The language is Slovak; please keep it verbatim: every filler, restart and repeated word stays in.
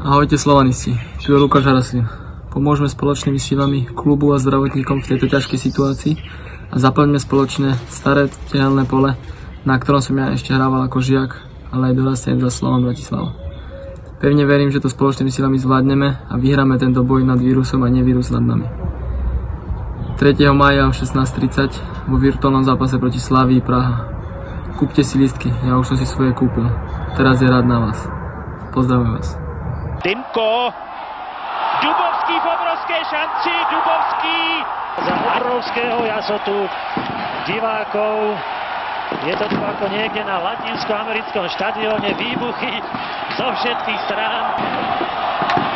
Ahojte Slovanisti, tu je Lukáš Haraslín. Pomôžeme spoločnými silami klubu a zdravotníkom v tejto ťažkej situácii a zaplňme spoločne staré tehelné pole, na ktorom som ja ešte hrával ako žiak, ale aj dorastený za Slovan Bratislava. Pevne verím, že to spoločnými silami zvládneme a vyhráme tento boj nad vírusom a nevírus nad nami. tretieho mája o šestnásť tridsať vo virtuálnom zápase proti Slavii Praha. Kúpte si lístky, ja už som si svoje kúpil. Teraz je rád na vás. Pozdravujem vás. Dymko, Dubovský v obrovskej šanci, Dubovský za obrovského jasotu divákov. Je to tu ako niekde na latinsko-americkom štadióne, výbuchy zo všetkých strán.